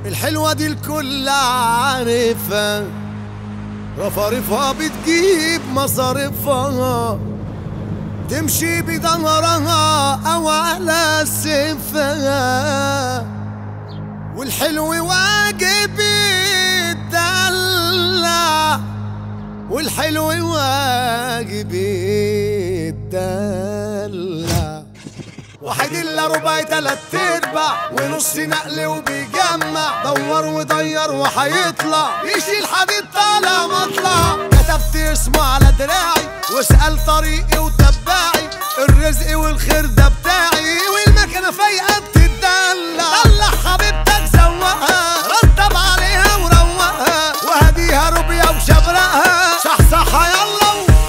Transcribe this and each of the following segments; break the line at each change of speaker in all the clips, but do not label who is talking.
الحلوة دي الكل عارفها، رفارفها بتجيب مصاريفها، تمشي بضهرها أو على سيفها، والحلو واجب يتدلع، والحلو واجب يتدلع. واحد الا ربع تلات ارباع ونص نقل وبيجمع، دور ودير وحيطلع يشيل حديد طالع مطلع. كتبت اسمه على دراعي واسأل طريقي وتبعي، الرزق والخير ده بتاعي، والمكنة فايقة بتدلع. طلع حبيبتك زوقها، رتب عليها وروقها، وهديها روبيا وشبرقها، صحصحها يلا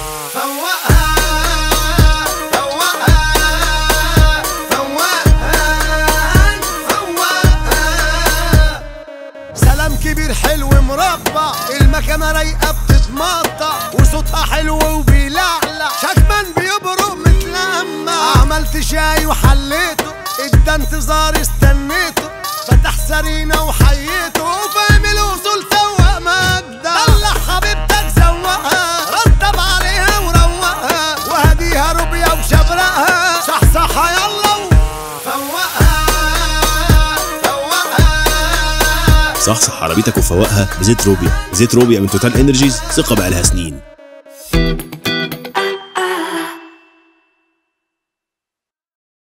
كبير حلو مربع، المكنة رايقة بتتمطع، وصوتها حلو وبيلعلع، شكمان بيبرق متلمع. عملت شاي وحليته، ادى انتظار استنيته، فتح سرينا وحييته، وفاهم الوصول سواق مجدة. طلع حبيبتك زوقها، رتب عليها وروقها، وهديها روبيا وشبرقها، صحصحها يلا
صحصح عربيتك وفوقها بزيت روبيا. زيت روبيا من توتال انرجيز، ثقة بقالها سنين.